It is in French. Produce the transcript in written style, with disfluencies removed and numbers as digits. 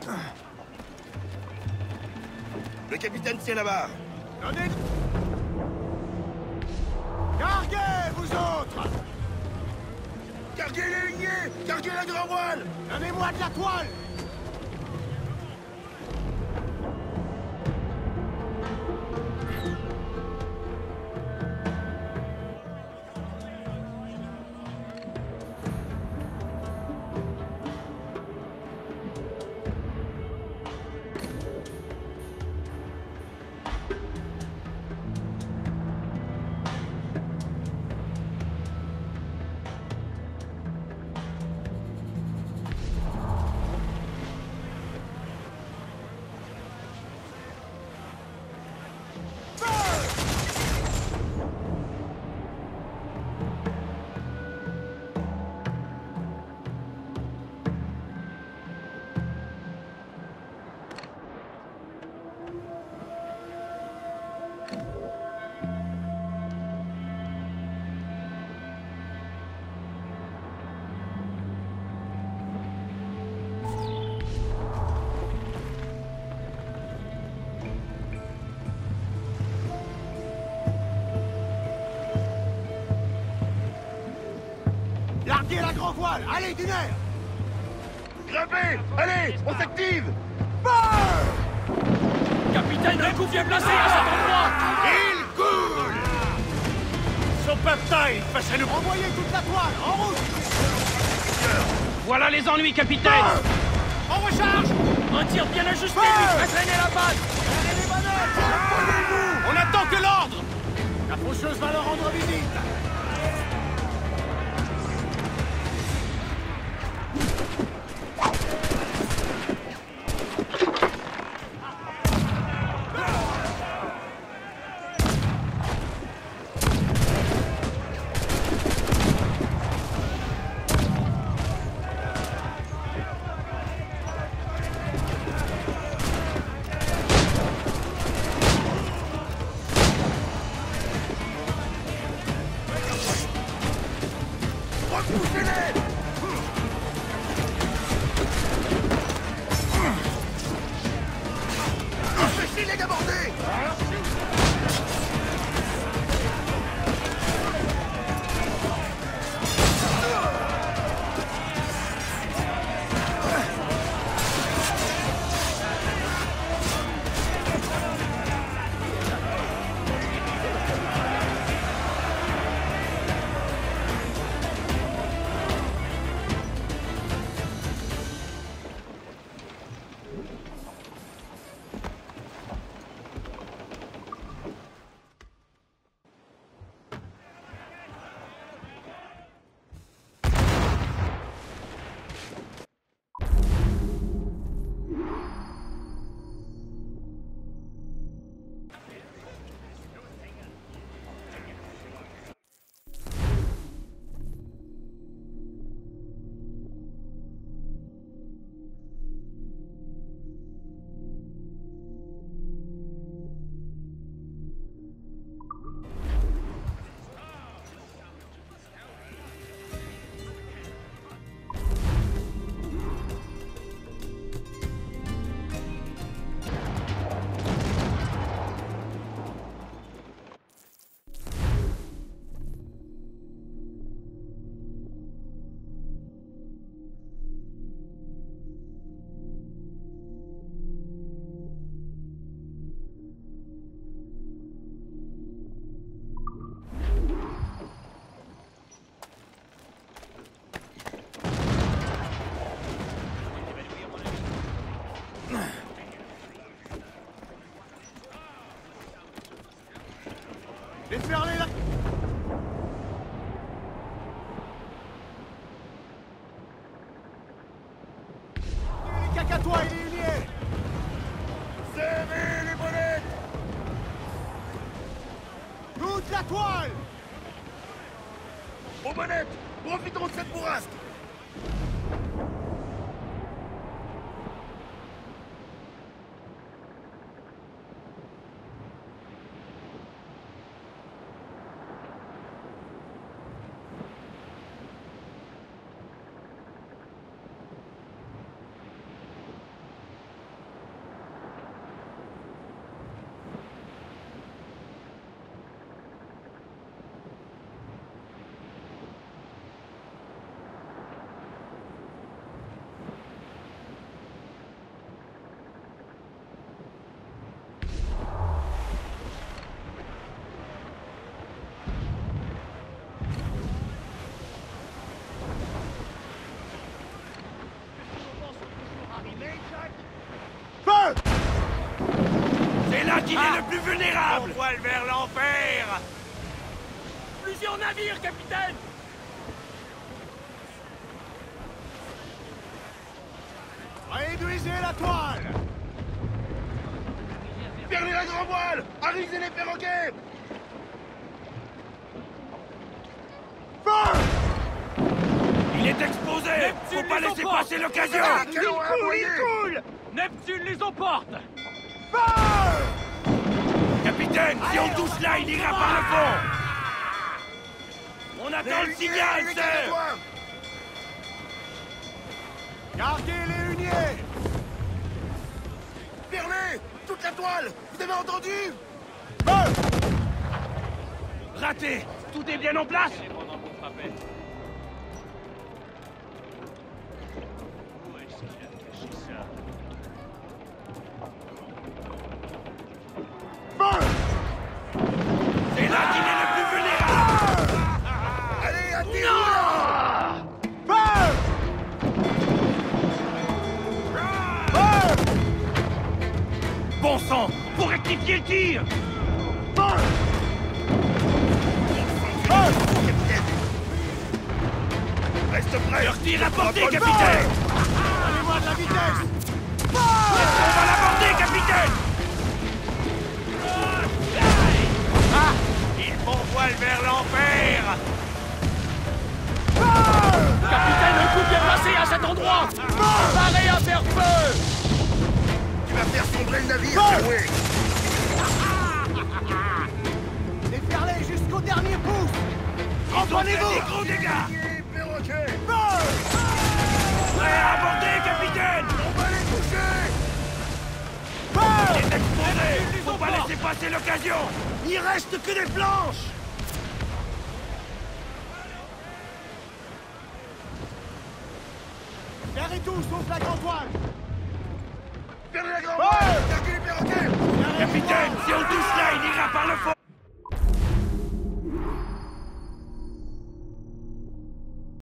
Le capitaine tient là-bas. Donnez... Carguez, vous autres! Carguez les lignées! Carguez la grand voile! Donnez-moi de la toile! Larguez la grand voile! Allez, du nerf! Grimpez! Allez, on s'active! Capitaine, un coup bien placé à cet endroit! Il coule! Son bataille, passez-nous! Envoyez toute la toile, en route! Voilà les ennuis, capitaine! En recharge! Un tir bien ajusté lui ferait traîner la balle! Serrez les manettes! On attend que l'ordre! La faucheuse va leur rendre visite! Repoussez-les! Empêchez-les d'aborder! Déferlez la... Les cacatois et les huniers! Serrez les bonnettes! Toute la toile! Aux bonnettes! Profitons de cette bourrasque! qu'il est le plus vulnérable. Voile vers l'enfer. Plusieurs navires, capitaine. Réduisez la toile. Perdez la grand voile. Arrisez les perroquets. Feu! Il est exposé. Faut pas laisser passer l'occasion. Il coule. Neptune les emporte. Capitaine, si on touche là, il ira par le fond. On attend le signal, sir. Gardez les huniers. Perlez toute la toile. Vous avez entendu? Raté. Tout est bien en place. Pendant qu'on frappait. Où est-ce qu'il a caché ça? C'est là qu'il est le plus vulnérable. Allez, attirez-le. Bon sang, faut rectifier le tir. Reste prêt. Leur tir à portée, capitaine. Donnez-moi de la vitesse. On va l'aborder, capitaine. Ils font voile vers l'enfer. Capitaine, un coup bien placé à cet endroit. Parez à faire feu. Tu vas faire sombrer le navire, oui. Déferlez jusqu'au dernier pouce. Ils ont fait des gros dégâts. Perroquet. Prêt à aborder, capitaine. On va les toucher. Il est exposé. Faut pas laisser passer l'occasion. Il reste que des planches. Gardez tout, sauf la grande voile. Perdez la grande voile. Gardez les perroquets. Capitaine, si on touche là, il ira par le fond.